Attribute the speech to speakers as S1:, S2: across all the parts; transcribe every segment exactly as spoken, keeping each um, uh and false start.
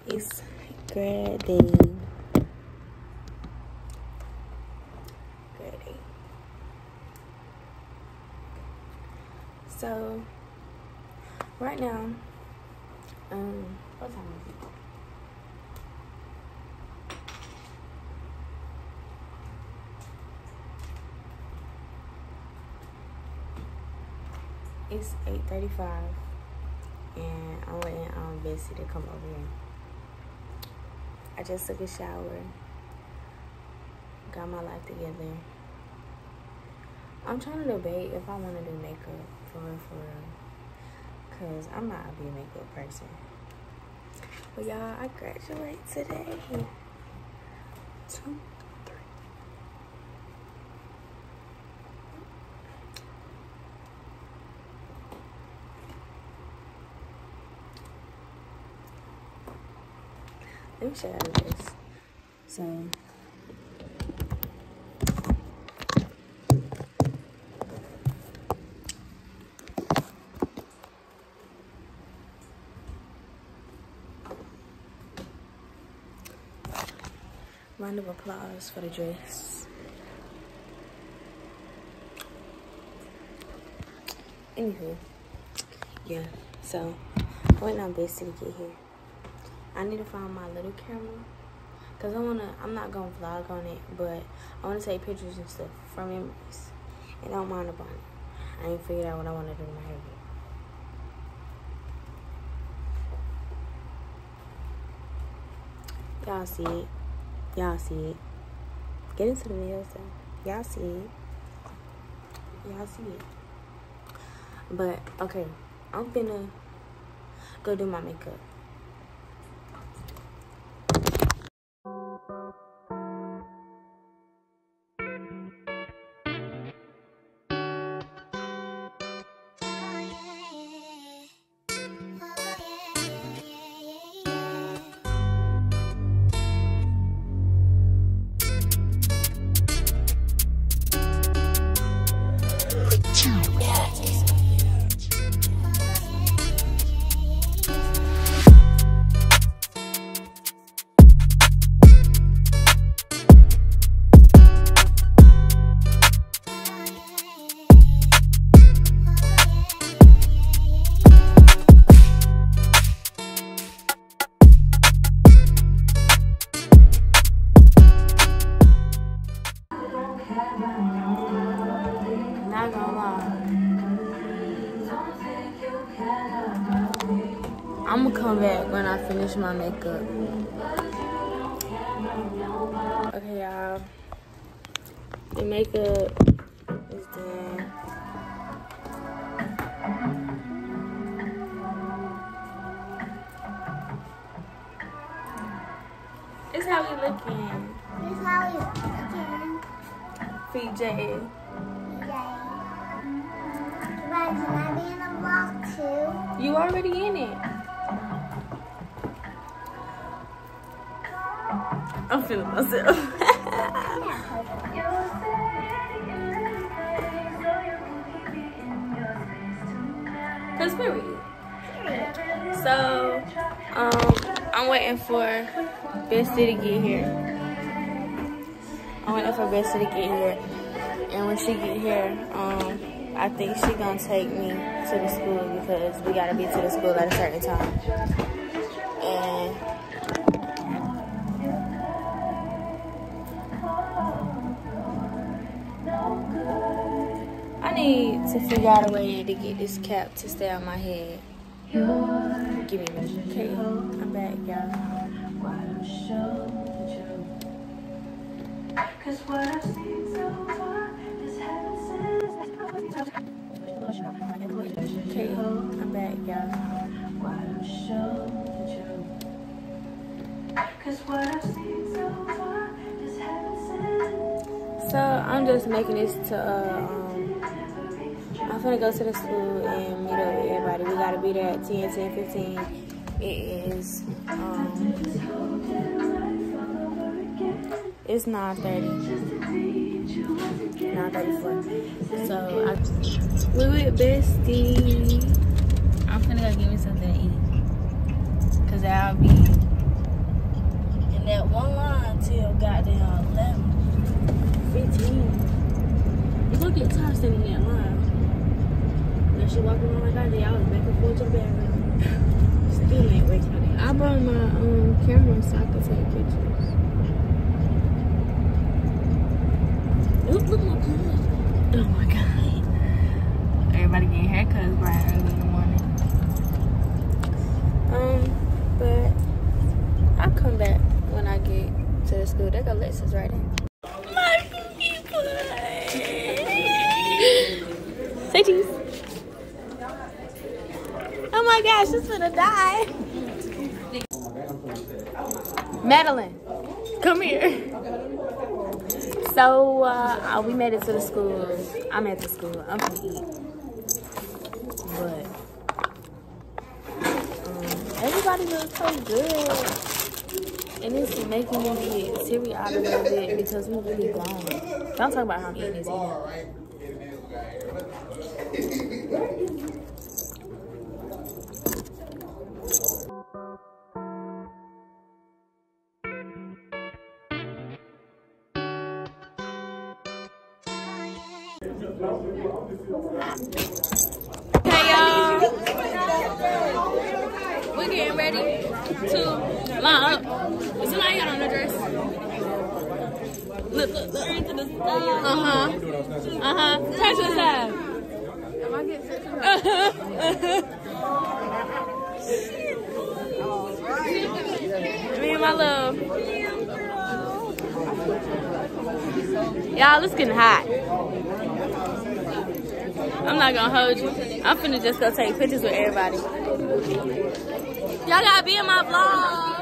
S1: It's grad day. Grad day. So right now, um, what time is it? It's eight thirty-five, and I'm waiting on Bessie to come over here. I just took a shower, got my life together. I'm trying to debate if I want to do makeup for real, for real, cause I'm not a big makeup person. But y'all, I graduate today. Two, three. Let me show you this. So, round of applause for the dress. Anywho, yeah. So, I'm waiting on Bessie to get here. I need to find my little camera, cause I wanna. I'm not gonna vlog on it, but I wanna take pictures and stuff from memories, and I don't mind about it. I ain't figured out what I wanna do to my hair yet. Y'all see it? Y'all see it? Get into the video, so y'all see it. Y'all see it. But okay, I'm finna go do my makeup. Not gonna lie, I'm gonna come back when I finish my makeup. Okay, y'all, the makeup is done. This how we looking.
S2: This how we looking.
S1: P J.
S2: Can I be in the vlog too?
S1: You already in it. I'm feeling myself. Cause period. So, um, I'm waiting for Bessie to get here. I'm waiting for Bessie to get here, and when she get here, um. I think she gonna take me to the school because we gotta be to the school at a certain time. And I need to figure out a way to get this cap to stay on my head. Give me a minute. Okay, I'm back, y'all. Cause what I've seen so far is heaven sent. Okay, I'm back, y'all. So I'm just making this to uh, um I'm gonna go to the school and meet up with everybody. We gotta be there at ten, ten fifteen. It is um it's nine thirty. nine thirty-four. So I we with Bestie. I'm gonna go get me something to eat. Cause I'll be until goddamn eleven fifteen. You gonna get tired standing in that line. Now she walking around like I did. I was back and forth to the bathroom. Still ain't waking up. I brought my um camera so I could take pictures. Look, look, look, look. Oh my god. Everybody getting haircuts bright early in the morning. Um, but I'll come back when I get to the school. There go Lexus right there. My people. Say cheese. Oh my gosh, she's gonna die. Madeline, come here. So uh, we made it to the school. I'm at the school. I'm gonna eat. But um, everybody looks so good. And it's making me get teary out a little bit because we really grown. Don't talk about how I'm eating this either. Hey y'all, we're getting ready to line up. Is somebody got on the dress? Look, look, look. Uh huh. Uh huh. Turn to the side. Am I getting set to the uh huh. Me and my love. Y'all, it's getting hot. I'm not gonna hold you. I'm finna just go take pictures with everybody. Y'all gotta be in my vlog.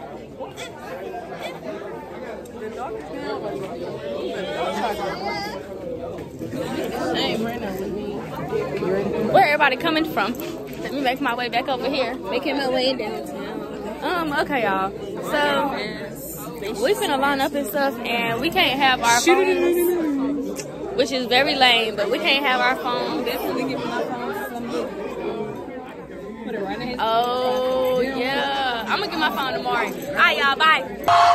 S1: Where everybody coming from? Let me make my way back over here. Making my way downtown. Um, okay, y'all. So we finna line up and stuff, and we can't have our phones, which is very lame, but we can't have our phones. Definitely give me my phone to somebody. Put it right in his Oh, yeah. I'm gonna get my phone tomorrow. All right, y'all. Bye.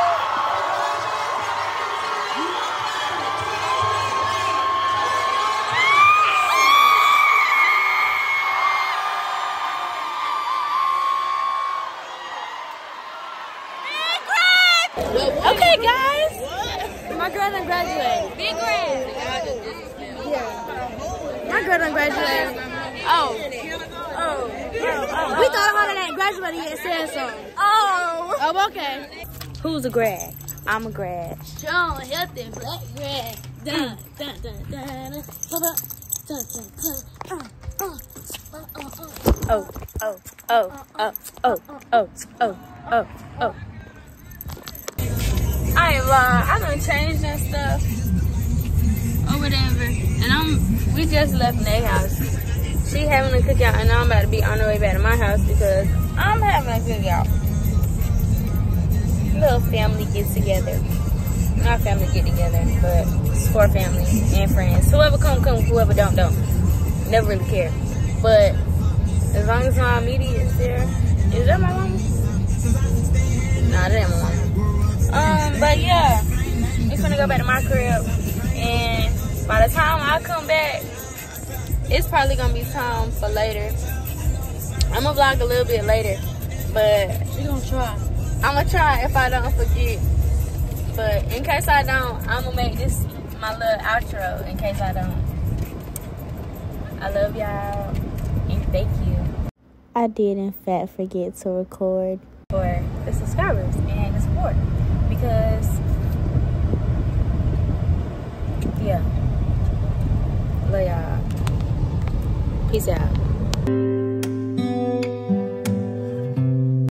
S1: Okay, guys. My girl done graduated. Big grad. Yeah. My girl done graduated. Oh. Oh. Oh. Oh. We thought about it ain't graduated yet. Said so. Oh. Oh, okay. Who's a grad? I'm a grad. Strong, healthy, black grad. Dun, dun, dun, dun, dun, dun, dun, dun, dun. Oh, oh, oh, oh, oh, oh, oh, oh, oh. I ain't lying. I done changed and stuff or whatever, and I'm. We just left their house. She having a cookout, and I'm about to be on the way back to my house because I'm having a cookout. Little family get together. Not family get together, but it's for family and friends. Whoever come, come. Whoever don't, don't. Never really care. But as long as my immediate is there, is that my mama? Nah, that ain't my mama. Um, but yeah, we're gonna go back to my crib, and by the time I come back, it's probably gonna be time for later. I'm gonna vlog a little bit later, but she gonna try. I'm gonna try if I don't forget. But in case I don't, I'm gonna make this my little outro. In case I don't, I love y'all and thank you. I did in fact forget to record for the subscribers and the support. Because, yeah, love y'all. Peace out.